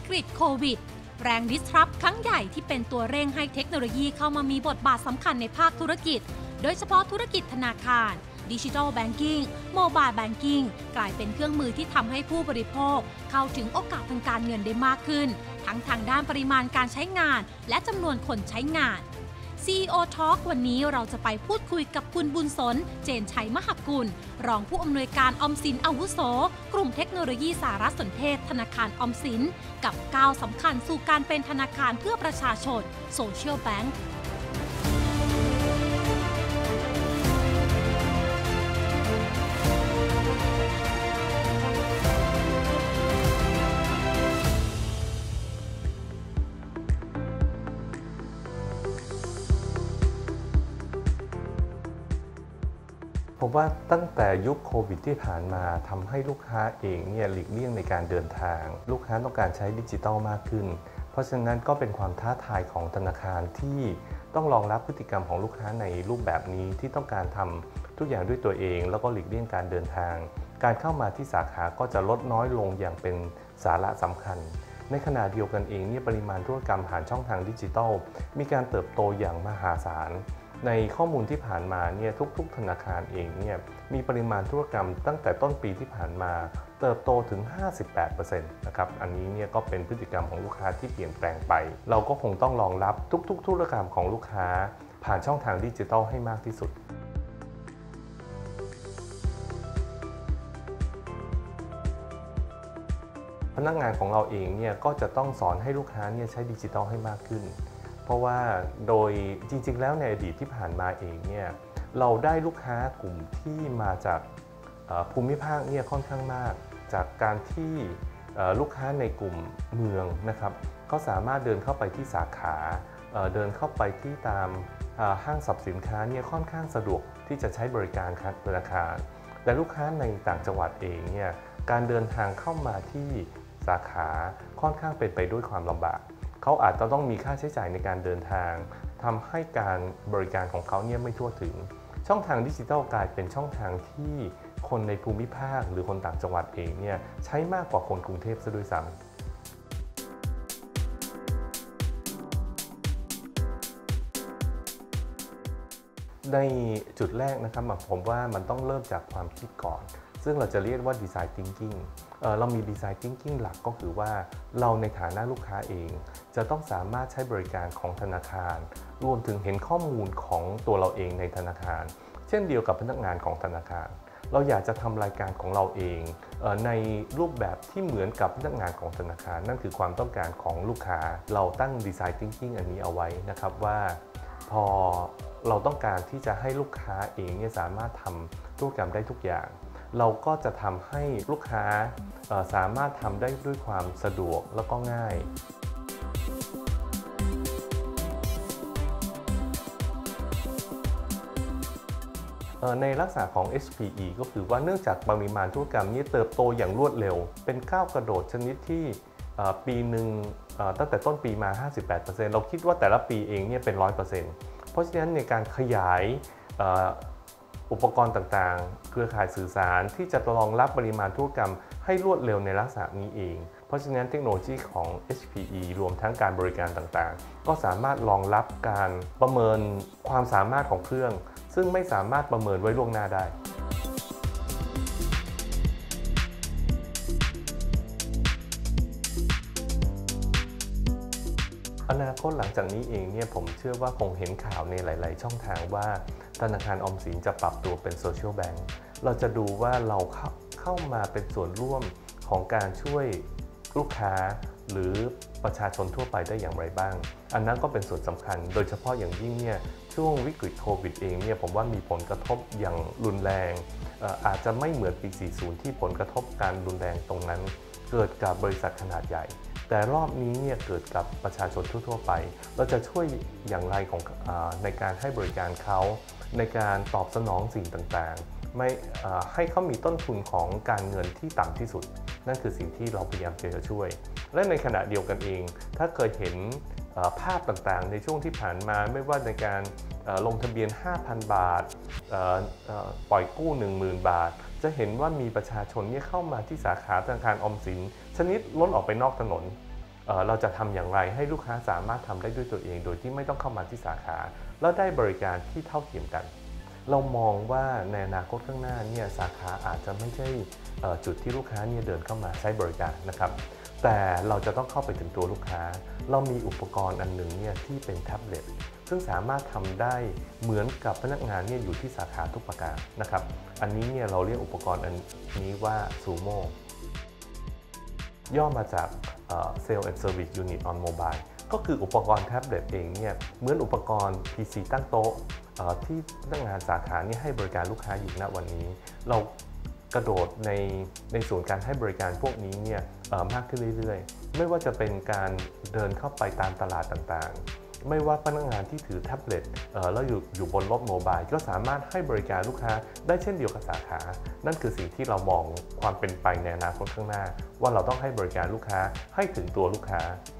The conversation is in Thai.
กฤตโควิดแรงดิสรัปครั้งใหญ่ที่เป็นตัวเร่งให้เทคโนโลยีเข้ามามีบทบาทสำคัญในภาคธุรกิจโดยเฉพาะธุรกิจธนาคารดิจิทัลแบงกิ้งโมบายแบงกิ้งกลายเป็นเครื่องมือที่ทำให้ผู้บริโภคเข้าถึงโอกาสทางการเงินได้มากขึ้นทั้งทางด้านปริมาณการใช้งานและจำนวนคนใช้งาน CEO Talk วันนี้เราจะไปพูดคุยกับคุณบุญสนเจนชัยมหกุลรองผู้อำนวยการออมสินอาวุโสกลุ่มเทคโนโลยีสารสนเทศธนาคารออมสินกับก้าวสำคัญสู่การเป็นธนาคารเพื่อประชาชน Social Bank ผมว่าตั้งแต่ยุคโควิดที่ผ่านมาทำให้ลูกค้าเองเนี่ยหลีกเลี่ยงในการเดินทางลูกค้าต้องการใช้ดิจิทัลมากขึ้นเพราะฉะนั้นก็เป็นความท้าทายของธนาคารที่ต้องรองรับพฤติกรรมของลูกค้าในรูปแบบนี้ที่ต้องการทำทุกอย่างด้วยตัวเองแล้วก็หลีกเลี่ยงการเดินทางการเข้ามาที่สาขาก็จะลดน้อยลงอย่างเป็นสาระสำคัญในขณะเดียวกันเองเนี่ยปริมาณธุรกรรมผ่านช่องทางดิจิทัลมีการเติบโตอย่างมหาศาลในข้อมูลที่ผ่านมาเนี่ยทุกๆธนาคารเองเนี่ยมีปริมาณธุรกรรมตั้งแต่ต้นปีที่ผ่านมาเติบโตถึง 58% นะครับอันนี้เนี่ยก็เป็นพฤติกรรมของลูกค้าที่เปลี่ยนแปลงไปเราก็คงต้องรองรับทุกๆธุรกรรมของลูกค้าผ่านช่องทางดิจิทัลให้มากที่สุดพนักงานของเราเองเนี่ยก็จะต้องสอนให้ลูกค้าเนี่ยใช้ดิจิทัลให้มากขึ้นเพราะว่าโดยจริงๆแล้วในอดีตที่ผ่านมาเองเนี่ยเราได้ลูกค้ากลุ่มที่มาจากภูมิภาคเนี่ยค่อนข้างมากจากการที่ลูกค้าในกลุ่มเมืองนะครับเขาสามารถเดินเข้าไปที่สาขาเดินเข้าไปที่ตามห้างสรรพสินค้าเนี่ยค่อนข้างสะดวกที่จะใช้บริการธนาคารแต่ลูกค้าในต่างจังหวัดเองเนี่ยการเดินทางเข้ามาที่สาขาค่อนข้างเป็นไปด้วยความลำบากเขาอาจจะต้องมีค่าใช้จ่ายในการเดินทางทำให้การบริการของเขาเนี่ยไม่ทั่วถึงช่องทางดิจิทัลกลายเป็นช่องทางที่คนในภูมิภาคหรือคนต่างจังหวัดเองเนี่ยใช้มากกว่าคนกรุงเทพซะด้วยซ้ำในจุดแรกนะครับผมว่ามันต้องเริ่มจากความคิดก่อนซึ่งเราจะเรียกว่า Design Thinking เรามี Design Thinking หลักก็คือว่าเราในฐานะลูกค้าเองจะต้องสามารถใช้บริการของธนาคารรวมถึงเห็นข้อมูลของตัวเราเองในธนาคารเช่นเดียวกับพนักงานของธนาคารเราอยากจะทำรายการของเราเองในรูปแบบที่เหมือนกับพนักงานของธนาคารนั่นคือความต้องการของลูกค้าเราตั้ง Design Thinking อันนี้เอาไว้นะครับว่าพอเราต้องการที่จะให้ลูกค้าเองเนี่ยสามารถทำธุรกรรมได้ทุกอย่างเราก็จะทำให้ลูกค้าสามารถทำได้ด้วยความสะดวกแล้วก็ง่ายในลักษณะของ HPE ก็คือว่าเนื่องจากปริมาณธุรกรรมนี้เติบโตอย่างรวดเร็วเป็นก้าวกระโดดชนิดที่ปีหนึ่งตั้งแต่ต้นปีมา 58% เราคิดว่าแต่ละปีเองเนี่ยเป็น 100% เพราะฉะนั้นในการขยายอุปกรณ์ต่างๆเครือข่ายสื่อสารที่จะรองรับปริมาณธุรกรรมให้รวดเร็วในลักษณะนี้เองเพราะฉะนั้นเทคโนโลยีของ HPE รวมทั้งการบริการต่างๆก็สามารถรองรับการประเมินความสามารถของเครื่องซึ่งไม่สามารถประเมินไว้ล่วงหน้าได้อนาคตหลังจากนี้เองเนี่ยผมเชื่อว่าคงเห็นข่าวในหลายๆช่องทางว่าธนาคารออมสินจะปรับตัวเป็นโซเชียลแบงก์เราจะดูว่าเราเข้ามาเป็นส่วนร่วมของการช่วยลูกค้าหรือประชาชนทั่วไปได้อย่างไรบ้างอันนั้นก็เป็นส่วนสำคัญโดยเฉพาะอย่างยิ่งเนี่ยช่วงวิกฤตโควิดเองเนี่ยผมว่ามีผลกระทบอย่างรุนแรงอาจจะไม่เหมือนปี 40 ที่ผลกระทบการรุนแรงตรงนั้นเกิดกับบริษัทขนาดใหญ่แต่รอบนี้เนี่ยเกิดกับประชาชนทั่วๆไปเราจะช่วยอย่างไรในการให้บริการเขาในการตอบสนองสิ่งต่างๆไม่ให้เขามีต้นทุนของการเงินที่ต่ำที่สุดนั่นคือสิ่งที่เราพยายามจะช่วยและในขณะเดียวกันเองถ้าเคยเห็นภาพต่างๆในช่วงที่ผ่านมาไม่ว่าในการลงทะเบียน 5,000 บาทปล่อยกู้ 10,000 บาทจะเห็นว่ามีประชาชนเข้ามาที่สาขาธนาคารออมสินชนิดล้นออกไปนอกถนนเราจะทำอย่างไรให้ลูกค้าสามารถทำได้ด้วยตัวเองโดยที่ไม่ต้องเข้ามาที่สาขาแล้วได้บริการที่เท่าเทียมกันเรามองว่าในอนาคตข้างหน้าเนี่ยสาขาอาจจะไม่ใช่จุดที่ลูกค้าเนี่ยเดินเข้ามาใช้บริการนะครับแต่เราจะต้องเข้าไปถึงตัวลูกค้าเรามีอุปกรณ์อันหนึ่งเนี่ยที่เป็นแท็บเล็ตซึ่งสามารถทำได้เหมือนกับพนักงานเนี่ยอยู่ที่สาขาทุกประการนะครับอันนี้เนี่ยเราเรียกอุปกรณ์อันนี้ว่า Sumo ย่อมาจาก Sales and Service Unit on Mobile ก็คืออุปกรณ์แท็บเล็ตเองเนี่ยเหมือนอุปกรณ์ PC ตั้งโต๊ะที่พนักงานสาขานี่ให้บริการลูกค้าอยู่ณวันนี้เรากระโดดในส่วนการให้บริการพวกนี้เนี่ยมากขึ้นเรื่อยๆไม่ว่าจะเป็นการเดินเข้าไปตามตลาดต่างๆไม่ว่าพนักงานที่ถือแท็บเล็ตแล้วอยู่บนรถโมบายก็สามารถให้บริการลูกค้าได้เช่นเดียวกับสาขานั่นคือสิ่งที่เรามองความเป็นไปในอนาคตข้างหน้าว่าเราต้องให้บริการลูกค้าให้ถึงตัวลูกค้า